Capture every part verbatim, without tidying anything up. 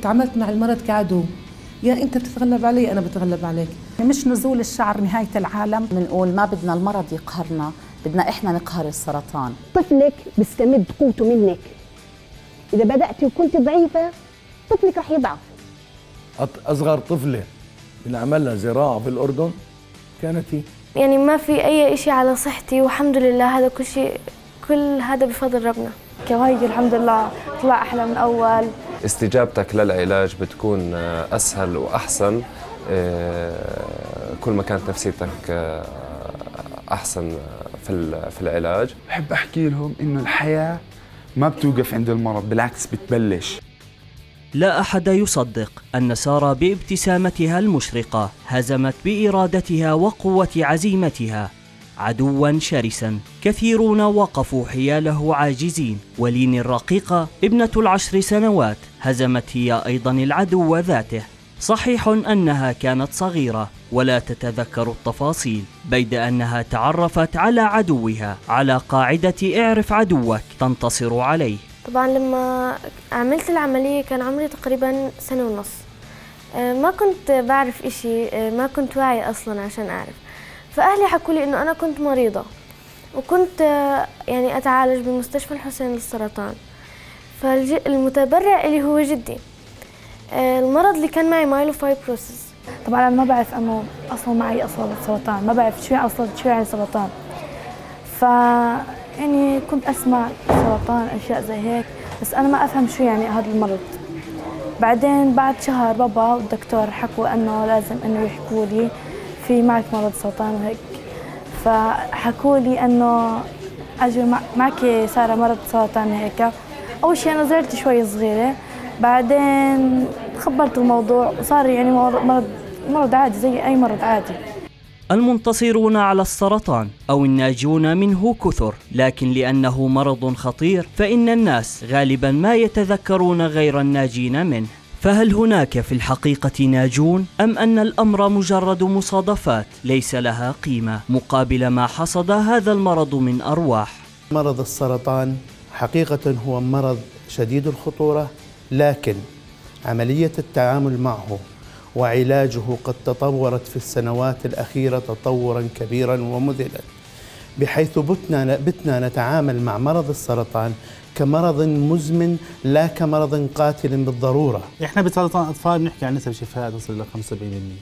تعاملت مع المرض كعدو، يا انت بتتغلب علي انا بتغلب عليك. مش نزول الشعر نهايه العالم. بنقول ما بدنا المرض يقهرنا، بدنا احنا نقهر السرطان. طفلك بيستمد قوته منك، اذا بداتي وكنت ضعيفه طفلك رح يضعف. اصغر طفله بنعمل لها زراعه في الاردن كانت هي. يعني ما في اي شيء على صحتي والحمد لله، هذا كل شيء كل هذا بفضل ربنا. كويس الحمد لله، طلع احلى من اول. استجابتك للعلاج بتكون اسهل واحسن كل ما كانت نفسيتك احسن في في العلاج. بحب احكي لهم انه الحياه ما بتوقف عند المرض، بالعكس بتبلش. لا أحد يصدق أن سارة بابتسامتها المشرقة هزمت بإرادتها وقوة عزيمتها عدواً شرساً كثيرون وقفوا حياله عاجزين. ولين الرقيقة ابنة العشر سنوات هزمت هي أيضاً العدو ذاته. صحيح أنها كانت صغيرة ولا تتذكر التفاصيل، بيد أنها تعرفت على عدوها على قاعدة اعرف عدوك تنتصر عليه. طبعا لما عملت العملية كان عمري تقريبا سنة ونص، ما كنت بعرف إشي، ما كنت واعية أصلا عشان أعرف. فأهلي حكوا لي إنه أنا كنت مريضة وكنت يعني أتعالج بمستشفى الحسين للسرطان. فالمتبرع إلي هو جدي. المرض اللي كان معي مايلوفايبروسيس. طبعا أنا ما بعرف أنه أصلا معي أصابة سرطان، ما بعرف شو أصلا شو يعني سرطان. ف يعني كنت أسمع سرطان أشياء زي هيك، بس أنا ما أفهم شو يعني هذا المرض. بعدين بعد شهر بابا والدكتور حكوا أنه لازم أنه يحكوا لي في معك مرض سرطان وهيك. فحكوا لي أنه أجي معك سارة مرض سرطان هيك. أول شيء أنا زعلت شوي صغيرة، بعدين خبرت الموضوع وصار يعني مرض مرض عادي زي أي مرض عادي. المنتصرون على السرطان أو الناجون منه كثر، لكن لأنه مرض خطير فإن الناس غالبا ما يتذكرون غير الناجين منه. فهل هناك في الحقيقة ناجون أم أن الأمر مجرد مصادفات ليس لها قيمة مقابل ما حصد هذا المرض من أرواح؟ مرض السرطان حقيقة هو مرض شديد الخطورة، لكن عملية التعامل معه وعلاجه قد تطورت في السنوات الأخيرة تطوراً كبيراً ومذهلاً، بحيث بتنا بتنا نتعامل مع مرض السرطان كمرض مزمن لا كمرض قاتل بالضرورة. احنا بسرطان الأطفال بنحكي عن نسب شفاء تصل إلى خمسة وسبعين بالمئة.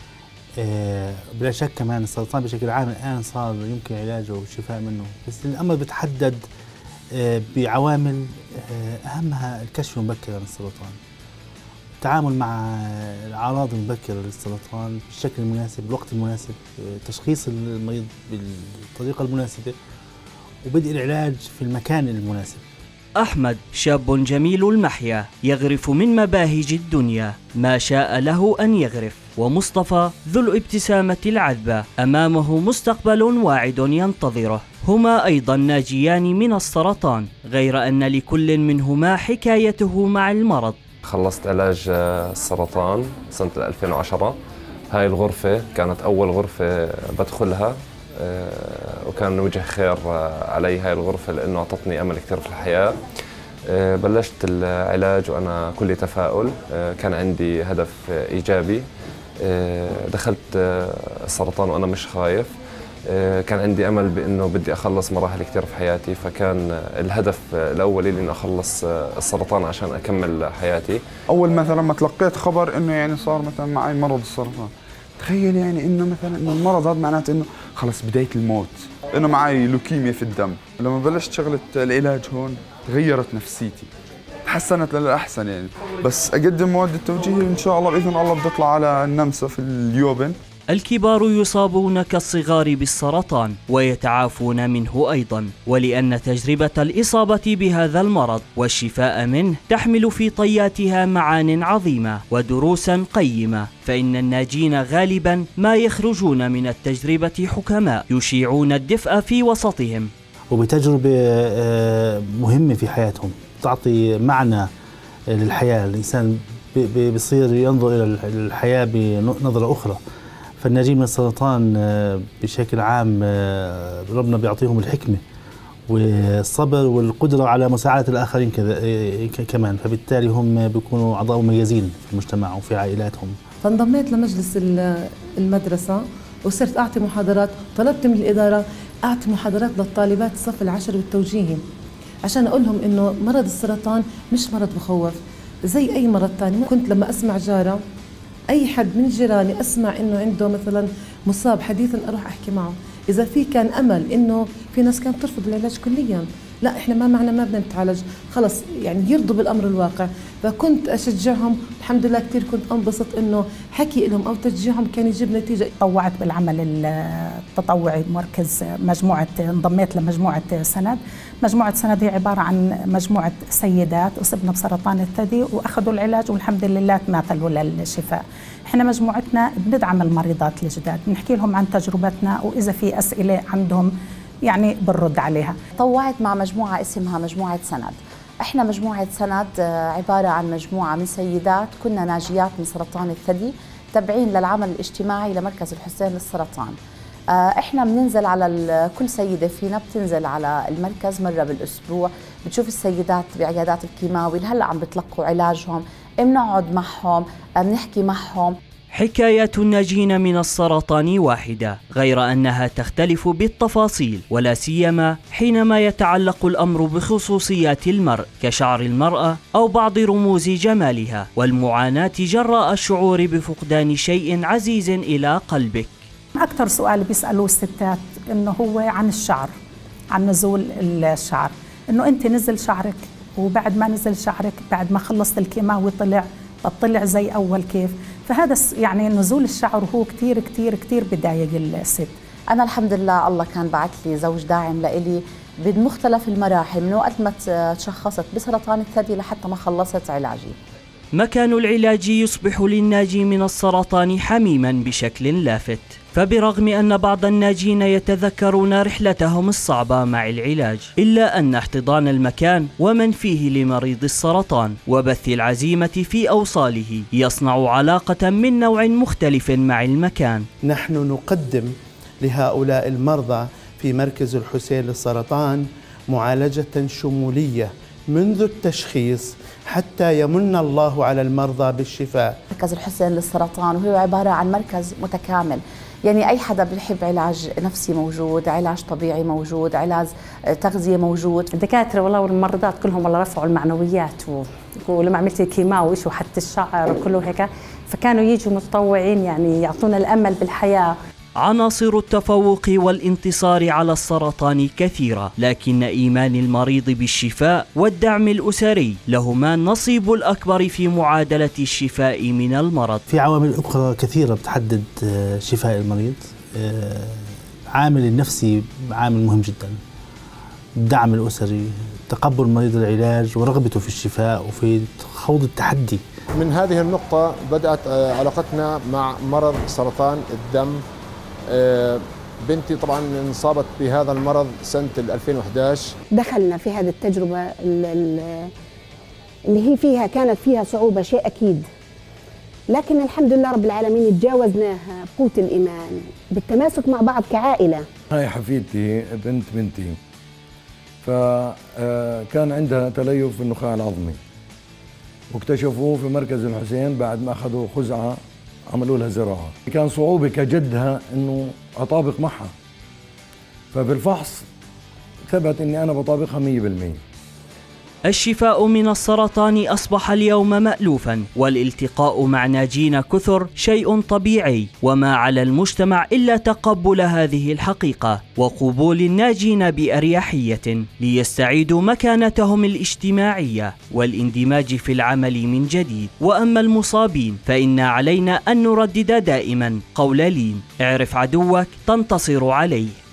آه بلا شك كمان السرطان بشكل عام الآن صار يمكن علاجه والشفاء منه، بس الأمر بتحدد آه بعوامل آه أهمها الكشف المبكر عن السرطان، التعامل مع الأعراض المبكرة للسرطان بالشكل المناسب بالوقت المناسب، تشخيص المريض بالطريقة المناسبة، وبدء العلاج في المكان المناسب. أحمد شاب جميل المحيا يغرف من مباهج الدنيا ما شاء له أن يغرف، ومصطفى ذو الابتسامة العذبة أمامه مستقبل واعد ينتظره. هما أيضا ناجيان من السرطان، غير أن لكل منهما حكايته مع المرض. خلصت علاج السرطان سنة ألفين وعشرة. هاي الغرفة كانت أول غرفة بدخلها، وكان وجه خير علي هاي الغرفة لأنه أعطتني أمل كثير في الحياة. بلشت العلاج وأنا كلي تفاؤل، كان عندي هدف إيجابي. دخلت السرطان وأنا مش خايف، كان عندي امل بانه بدي اخلص مراحل كثير في حياتي، فكان الهدف الاولي لي اني اخلص السرطان عشان اكمل حياتي. اول مثلا ما تلقيت خبر انه يعني صار مثلا معي مرض السرطان، تخيل يعني انه مثلا انه المرض هذا معناته انه خلص بدايه الموت، انه معي لوكيميا في الدم. لما بلشت شغله العلاج هون تغيرت نفسيتي، تحسنت للاحسن يعني. بس اقدم مواد التوجيهي وان شاء الله باذن الله بدي اطلع على النمسا في اليوبن. الكبار يصابون كالصغار بالسرطان ويتعافون منه أيضا، ولأن تجربة الإصابة بهذا المرض والشفاء منه تحمل في طياتها معان عظيمة ودروسا قيمة، فإن الناجين غالبا ما يخرجون من التجربة حكماء يشيعون الدفء في وسطهم، وبتجربة مهمة في حياتهم تعطي معنى للحياة. الإنسان بيصير ينظر إلى الحياة بنظرة أخرى. فالناجين من السرطان بشكل عام ربنا بيعطيهم الحكمة والصبر والقدرة على مساعدة الآخرين كذا كمان، فبالتالي هم بيكونوا أعضاء مميزين في المجتمع وفي عائلاتهم. فانضميت لمجلس المدرسة وصرت أعطي محاضرات. طلبت من الإدارة أعطي محاضرات للطالبات الصف العاشر والتوجيهي عشان أقول لهم إنه مرض السرطان مش مرض بخوف زي أي مرض تاني. كنت لما أسمع جارة أي حد من جيراني أسمع إنه عنده مثلا مصاب حديثا أروح أحكي معه. إذا في كان أمل إنه في ناس كانت ترفض العلاج كليا، لا إحنا ما معنا ما بدنا نتعالج خلص، يعني يرضوا بالأمر الواقع. فكنت أشجعهم، الحمد لله كثير كنت أنبسط إنه حكي لهم أو تشجيعهم كان يجيب نتيجة. طوعت بالعمل التطوعي بمركز مجموعة، انضميت لمجموعة سند. مجموعة سند هي عبارة عن مجموعة سيدات أصبن بسرطان الثدي وأخذوا العلاج والحمد لله تماثلوا للشفاء. احنا مجموعتنا بندعم المريضات الجداد، بنحكي لهم عن تجربتنا وإذا في أسئلة عندهم يعني بنرد عليها. طوعت مع مجموعة اسمها مجموعة سند. احنا مجموعة سند عبارة عن مجموعة من سيدات كنا ناجيات من سرطان الثدي تابعين للعمل الاجتماعي لمركز الحسين للسرطان. احنا بننزل على كل سيدة فينا بتنزل على المركز مرة بالأسبوع، بتشوف السيدات بعيادات الكيماوي اللي هلا عم بتلقوا علاجهم، بنقعد معهم بنحكي معهم. حكاية الناجين من السرطان واحدة، غير أنها تختلف بالتفاصيل، ولا سيما حينما يتعلق الأمر بخصوصيات المرء كشعر المرأة أو بعض رموز جمالها، والمعاناة جراء الشعور بفقدان شيء عزيز إلى قلبك. أكثر سؤال بيسألوه الستات إنه هو عن الشعر، عن نزول الشعر، إنه أنت نزل شعرك وبعد ما نزل شعرك بعد ما خلصت الكيماوي طلع طلع زي أول كيف. فهذا يعني نزول الشعر هو كتير كتير كتير بضايق الست. أنا الحمد لله الله كان بعث لي زوج داعم لإلي بمختلف المراحل من وقت ما تشخصت بسرطان الثدي لحتى ما خلصت علاجي. مكان العلاج يصبح للناجي من السرطان حميما بشكل لافت، فبرغم أن بعض الناجين يتذكرون رحلتهم الصعبة مع العلاج، إلا أن احتضان المكان ومن فيه لمريض السرطان وبث العزيمة في أوصاله يصنع علاقة من نوع مختلف مع المكان. نحن نقدم لهؤلاء المرضى في مركز الحسين للسرطان معالجة شمولية منذ التشخيص حتى يمن الله على المرضى بالشفاء. مركز الحسين للسرطان وهو عبارة عن مركز متكامل، يعني أي حدا بيحب علاج نفسي موجود، علاج طبيعي موجود، علاج تغذية موجود. الدكاترة والله والممرضات كلهم والله رفعوا المعنويات، ولما عملت الكيماوي وإيش وحتى الشعر وكله هيك، فكانوا يجوا متطوعين يعني يعطونا الأمل بالحياة. عناصر التفوق والانتصار على السرطان كثيرة، لكن إيمان المريض بالشفاء والدعم الأسري لهما النصيب الأكبر في معادلة الشفاء من المرض. في عوامل أخرى كثيرة بتحدد شفاء المريض. عامل النفسي عامل مهم جدا، الدعم الأسري، تقبل المريض العلاج ورغبته في الشفاء وفي خوض التحدي. من هذه النقطة بدأت علاقتنا مع مرض سرطان الدم. بنتي طبعا انصابت بهذا المرض سنة ألفين وإحدى عشر. دخلنا في هذه التجربة اللي هي فيها كانت فيها صعوبة شيء أكيد، لكن الحمد لله رب العالمين تجاوزناها بقوة الإيمان بالتماسك مع بعض كعائلة. هاي حفيدتي بنت بنتي، فكان عندها تليف في النخاع العظمي واكتشفوه في مركز الحسين بعد ما أخذوا خزعة عملوا لها زراعة. كان صعوبة كجدها إنه أطابق معها، فبالفحص ثبت إني أنا بطابقها مية بالمية. الشفاء من السرطان أصبح اليوم مألوفا، والالتقاء مع ناجين كثر شيء طبيعي، وما على المجتمع إلا تقبل هذه الحقيقة وقبول الناجين بأريحية ليستعيدوا مكانتهم الاجتماعية والاندماج في العمل من جديد. وأما المصابين فإن علينا أن نردد دائما قول لين: اعرف عدوك تنتصر عليه.